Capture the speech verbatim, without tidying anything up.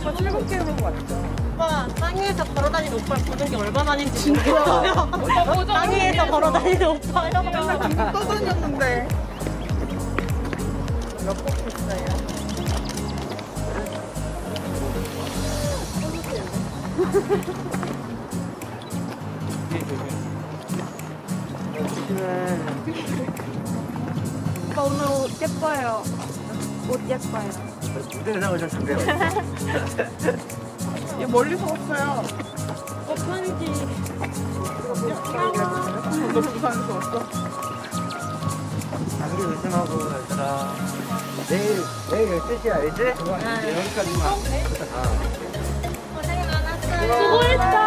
오빠 출근 게임한 거 맞죠? 오빠 땅 위에서 걸어다니는 오빠를 보는 게 얼마만인지 모르겠어요. 땅 위에서 걸어다니는 오빠요. 떠다녔는데 몇곡 있어요? 오빠 오늘 옷 예뻐요. 옷 예뻐요. 무대 의상을 좀 준비해. 얘 멀리서 왔어요. 어, 편지. 너 부산에서 왔어? 감기 조심하고 얘들아. 내일 내일 열두 시 알지? 여기까지만. 고생 많았어요. 수고했어.